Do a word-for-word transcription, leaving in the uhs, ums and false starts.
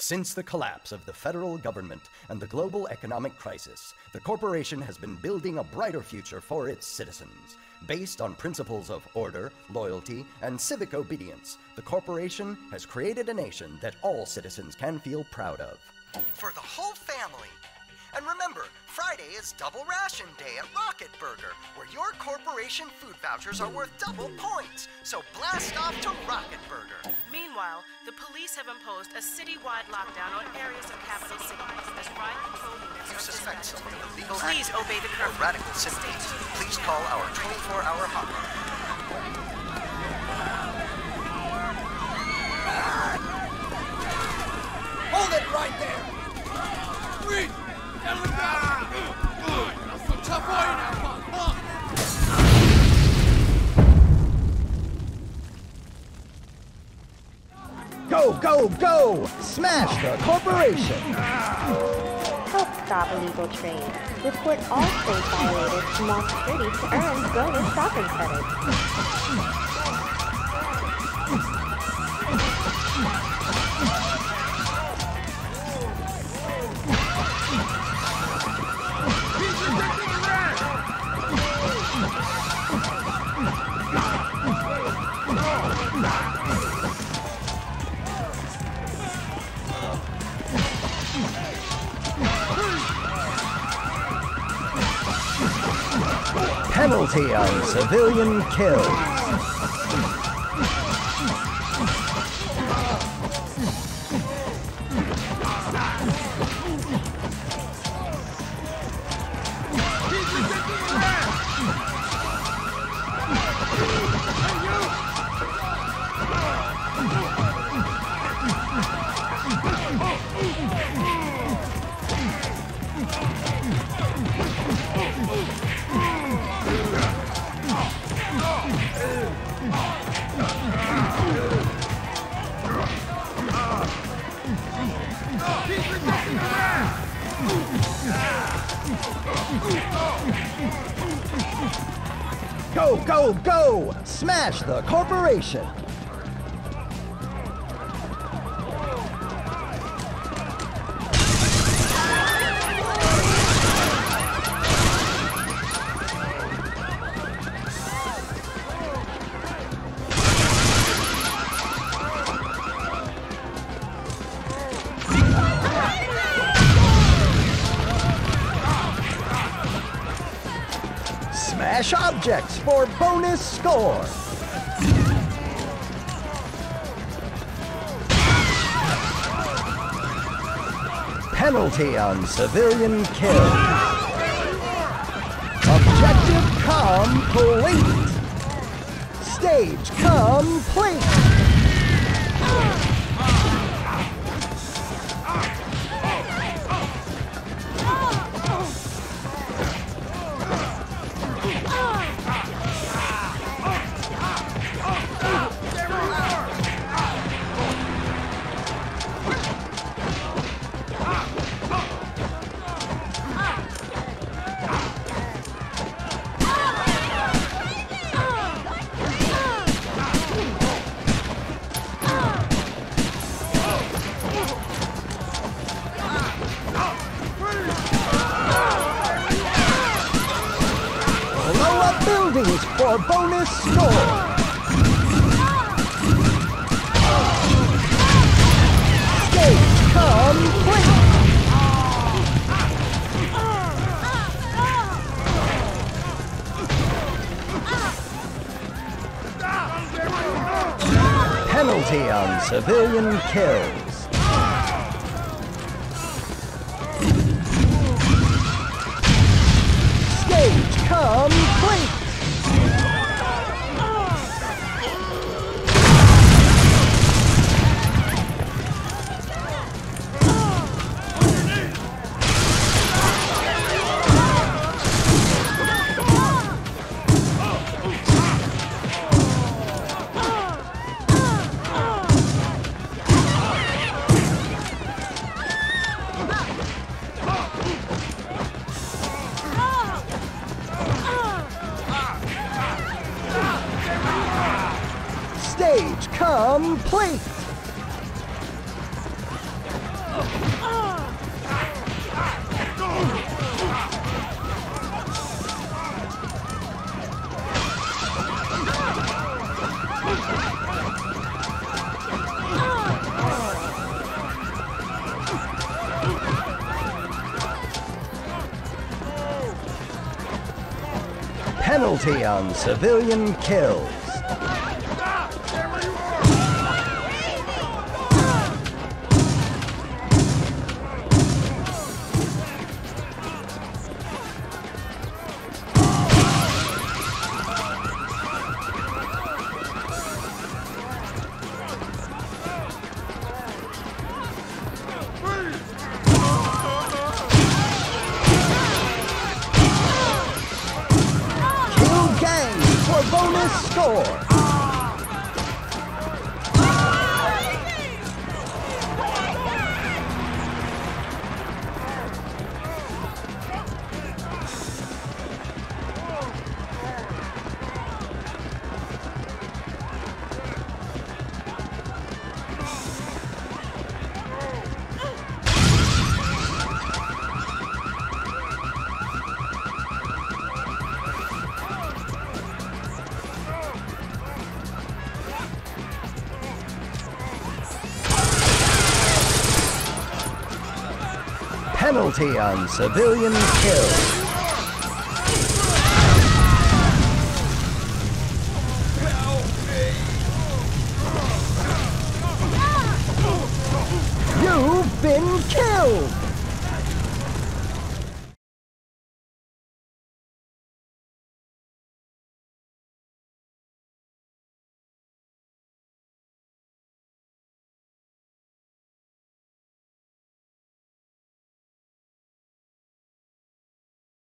Since the collapse of the federal government and the global economic crisis, the corporation has been building a brighter future for its citizens. Based on principles of order, loyalty, and civic obedience, the corporation has created a nation that all citizens can feel proud of. For the whole family. And remember, Friday is Double Ration Day at Rocket Burger, where your corporation food vouchers are worth double points. So blast off to Rocket Burger. Meanwhile, the police have imposed a citywide lockdown on areas of capital cities as riot control units If you are suspect dispatched. someone of illegal Please activity obey the or curfew. radical symptoms, please call our twenty-four hour hotline. Hold it right there! Wait! Get him down! That's some tough boy now, punk, huh? Go, go, go! Smash the corporation! Help stop illegal trade. Report all trade violators to Mall Security to earn bonus shopping credits. Penalty on civilian kills. Go, go, go! Smash the corporation! Smash objects for bonus score! Penalty on civilian kill. Objective complete! Stage complete! Buildings for bonus score! Stage complete! Penalty on civilian kills. Stage complete! Stage complete! Penalty on civilian kills. Bonus score. Penalty on civilian kill. You've been killed!